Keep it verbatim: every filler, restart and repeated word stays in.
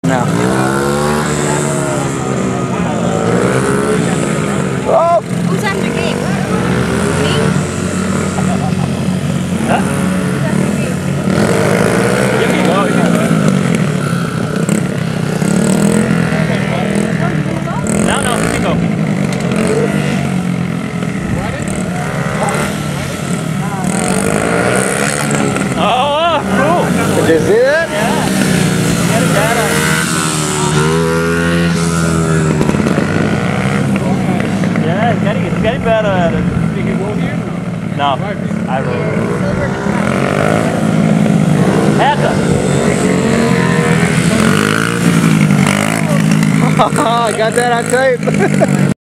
now. Oh! Who's after the game? Me? Huh? Who's after the game? You can go, you can go. No, no, you can go. Oh, cool! Did you see that? Yeah. Get it down. Yeah, it's getting, it's getting better at it. Did he roll here? No, I rolled. I got that on tape.